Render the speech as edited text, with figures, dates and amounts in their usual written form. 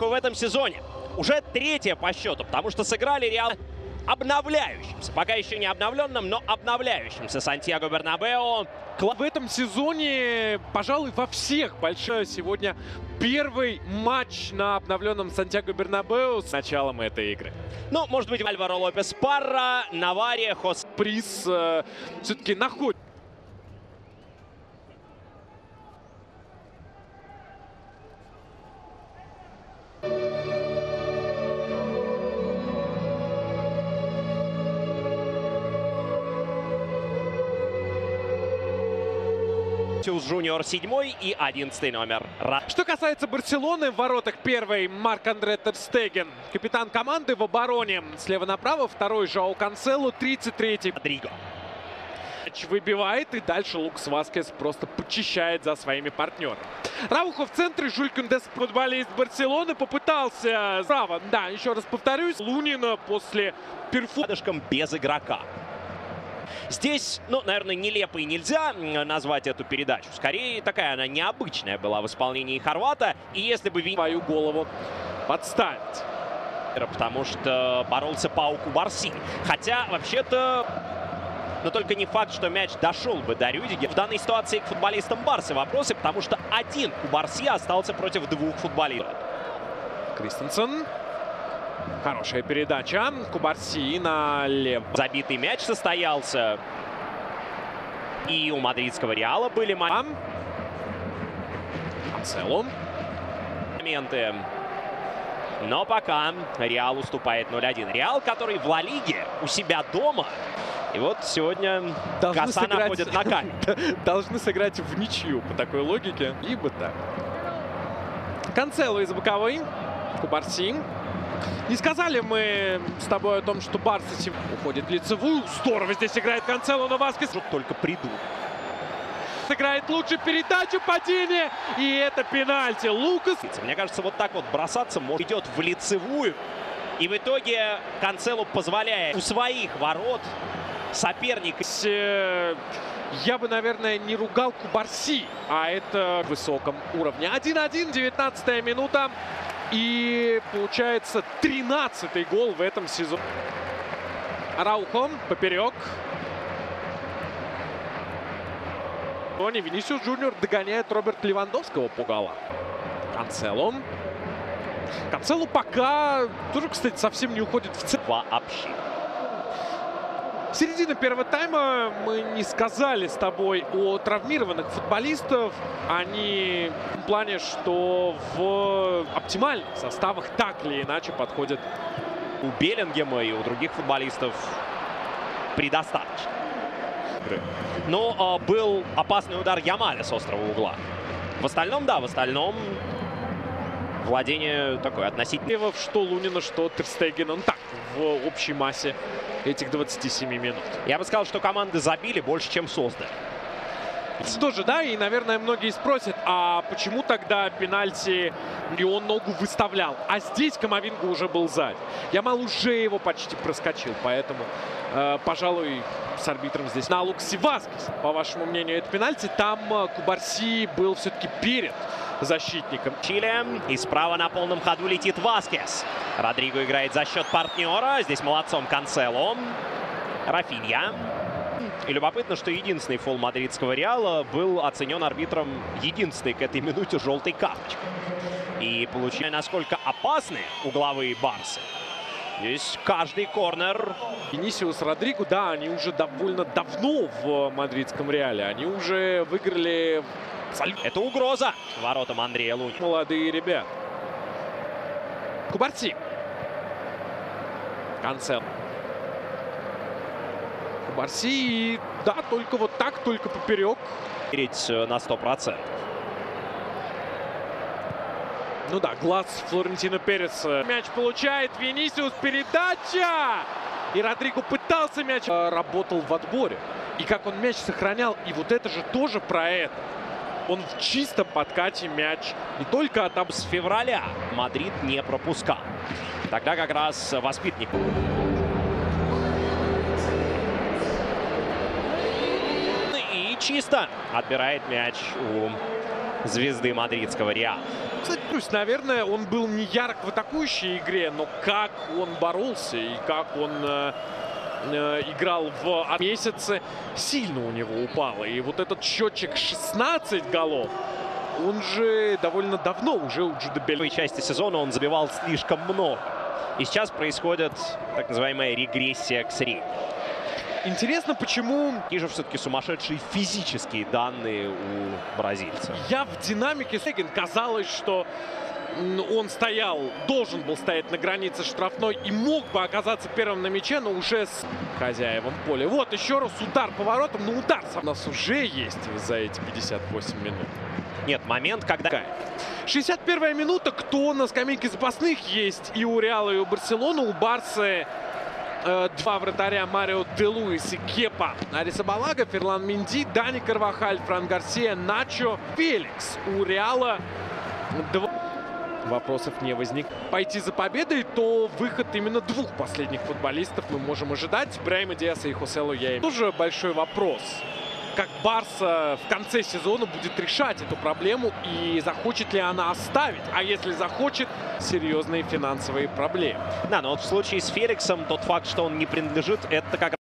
в этом сезоне. Уже третья по счету, потому что сыграли Реал обновляющимся, пока еще не обновленным, но обновляющимся Сантьяго Бернабеу. В этом сезоне, пожалуй, во всех больших сегодня первый матч на обновленном Сантьяго Бернабеу с началом этой игры. Ну, может быть, Альваро Лопес Парра, Навария, Хос. Приз все-таки находит. Джуниор 7 и 11 номер. Что касается Барселоны, в воротах первый Марк-Андре тер Стеген, капитан команды, в обороне слева направо второй Жоау Кансело, 33-й Родриго. Выбивает, и дальше Лукас Васкес просто подчищает за своими партнерами. Раухо в центре, Жюль Кюндес, футболист Барселоны, попытался справа. Да, еще раз повторюсь, Лунина после Рядышком без игрока. Здесь, ну, наверное, нелепой нельзя назвать эту передачу. Скорее, такая она необычная была в исполнении хорвата. И если бы свою голову подставить. Потому что боролся Пау Кубарси. Хотя, вообще-то, но только не факт, что мяч дошел бы до Рюдигера. В данной ситуации к футболистам Барсы вопросы, потому что один Кубарси остался против двух футболистов. Кристенсен. Хорошая передача. Кубарси налево. Забитый мяч состоялся. И у мадридского Реала были Кансело. Моменты. Но пока Реал уступает 0-1. Реал, который в Ла Лиге у себя дома. И вот сегодня коса находит на камень. Должны сыграть в ничью по такой логике. Либо так. Канцело из боковой. Кубарси. Не сказали мы с тобой о том, что Барса уходит в лицевую. Здорово здесь играет Канцело, но Васкес только придут. Сыграет лучше передачу, падение. И это пенальти. Лукас. Мне кажется, вот так вот бросаться может. Идет в лицевую. И в итоге Канцело позволяет у своих ворот соперника. Я бы, наверное, не ругал Кубарси, а это в высоком уровне. 1-1, 19-я минута. И получается 13-й гол в этом сезоне. Раухо поперек. Винисиус Джуниор догоняет Роберта Левандовского по голам. Канцело. Канцело пока тоже, кстати, совсем не уходит в цель. Вообще. Середина первого тайма. Мы не сказали с тобой о травмированных футболистов. Они в том плане, что в оптимальных составах так или иначе подходят. У Беллингема и у других футболистов предостаточно. Но был опасный удар Ямаля с острого угла. В остальном, да, в остальном владение такое относительно. Что Лунина, что тер Стеген. Он так в общей массе этих 27 минут. Я бы сказал, что команды забили больше, чем создали. Тоже, да, и, наверное, многие спросят, а почему тогда пенальти и он ногу выставлял? А здесь Камавинга уже был сзади. Ямал уже его почти проскочил, поэтому, пожалуй, с арбитром здесь. На Лукасе Васкес, по вашему мнению, это пенальти. Там Кубарси был все-таки перед защитником. Чили. И справа на полном ходу летит Васкес. Родриго играет за счет партнера. Здесь молодцом Канцело. Рафинья. И любопытно, что единственный фол мадридского Реала был оценен арбитром единственной к этой минуте желтой карточкой. И получили, насколько опасны угловые Барсы. Здесь каждый корнер. Винисиус, Родриго, да, они уже довольно давно в мадридском Реале. Они уже выиграли. Это угроза воротам Андрея Лунина. Молодые ребята. Кубарси. Канцело. Кубарси, да, только вот так, только поперек. На 100%. Ну да, глаз Флорентино Перес. Мяч получает Винисиус, передача! И Родриго пытался мяч. Работал в отборе. И как он мяч сохранял. И вот это же тоже про это. Он в чистом подкате мяч не только от с февраля Мадрид не пропускал. Тогда как раз воспитанник. И чисто отбирает мяч у звезды мадридского Реала. Кстати, то есть, наверное, он был не ярок в атакующей игре, но как он боролся и как он играл в месяце, сильно у него упало. И вот этот счетчик 16 голов, он же довольно давно уже у Джуда Беллингема. В первой части сезона он забивал слишком много. И сейчас происходит так называемая регрессия к среднему. Интересно, почему... Такие же все-таки сумасшедшие физические данные у бразильца. Я в динамике казалось, что он должен был стоять на границе штрафной и мог бы оказаться первым на мяче, но уже с хозяевом поля. Вот еще раз удар поворотом, но удар у нас уже есть за эти 58 минут. Нет, момент, когда... 61-я минута, кто на скамейке запасных есть и у Реала, и у Барселоны. У Барсы два вратаря: Марио де Луис и Кепа Аризабалага, Ферлан Менди, Дани Карвахаль, Фран Гарсия, Начо, Феликс. У Реала вопросов не возникает. Пойти за победой, то выход именно двух последних футболистов мы можем ожидать. Брайма Диаса и Хосе Лояи. Тоже большой вопрос. Как Барса в конце сезона будет решать эту проблему и захочет ли она оставить. А если захочет, серьезные финансовые проблемы. Да, но вот в случае с Феликсом тот факт, что он не принадлежит, это как